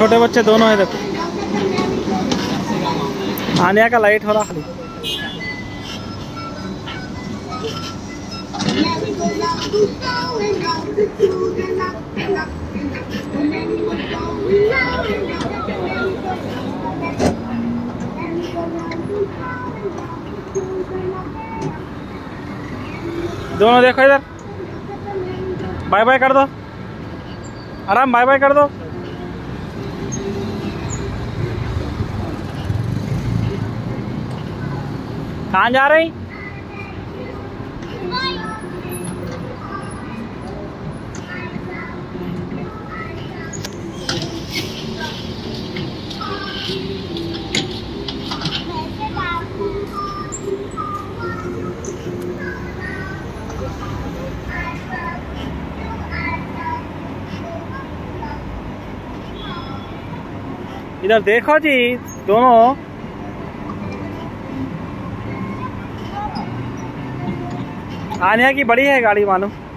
छोटे बच्चे दोनों है। देखो आनिया का लाइट हो रहा खाली। दोनों देखो इधर, बाय बाय कर दो, आराम बाय बाय कर दो। कहाँ जा रही? इधर देखो जी, दोनों आनिया की बड़ी है गाड़ी मानो।